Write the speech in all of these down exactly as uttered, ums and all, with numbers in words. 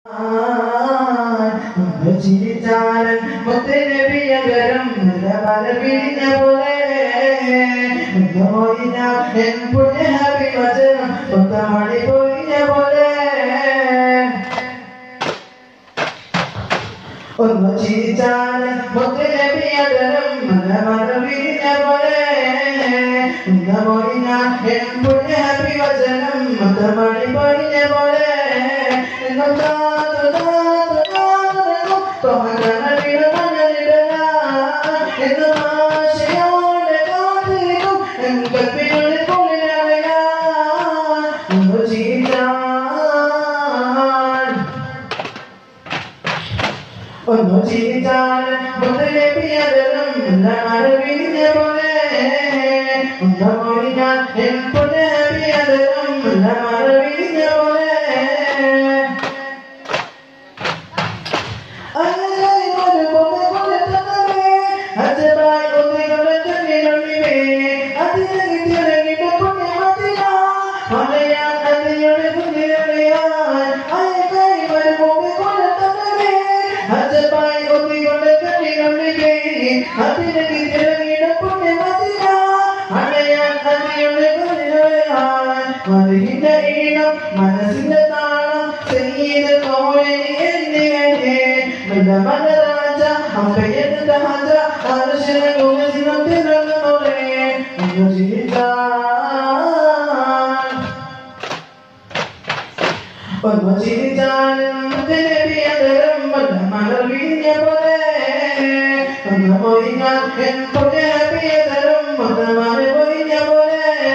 ചിരിച്ചാരൻ മുത്തനബിയകരം നിലമല പിരിഞ്ഞ പോലെ മുത്തമൊഴിഞ്ഞ എൻ പുണ്യഹബി വചനം മുത്തമണി പൊഴിഞ്ഞ പോലെ ഒന്ന് ചിരിച്ചാരൻ മുത്തനബിയകരം നിലമല പിരിഞ്ഞ പോലെ മുത്തമൊഴിഞ്ഞ എൻ പുണ്യഹബി വചനം മുത്തമണി പൊഴിഞ്ഞ പോലെ ഒന്ന് ചിരിച്ചാൽ മുത്തനബിയകരം നിലമല പിരിഞ്ഞ പോലെ മുത്തമൊഴിഞ്ഞാൽ എൻ പുണ്യഹബിയകരം നിലമല പിരിഞ്ഞ പോലെ മനസ്സിന്റെ താളം സംഗീത മനരാജ അമ്പയന്റെ രാജ ആദർശന ഗോവിന്ദനോടെ ഒന്ന് ചിരിച്ചാൽ മുത്തനബിയകരം നിലമല പിരിഞ്ഞ പോലെ മുത്തമൊഴിഞ്ഞാൽ എൻ പുണ്യഹബിയകരം മുത്തമണി പൊഴിഞ്ഞ പോലെ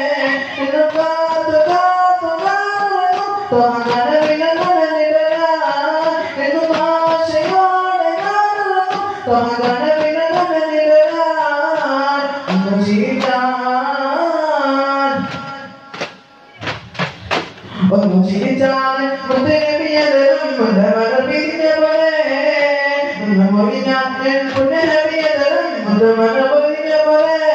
ഒന്ന് ചിരിച്ചാൽ മുത്തനബിയകരം നിലമല പിരിഞ്ഞ പോലെ മുത്തമൊഴിഞ്ഞാൽ എൻ പുണ്യഹബിയകരം മുത്തമണി പൊഴിഞ്ഞ പോലെ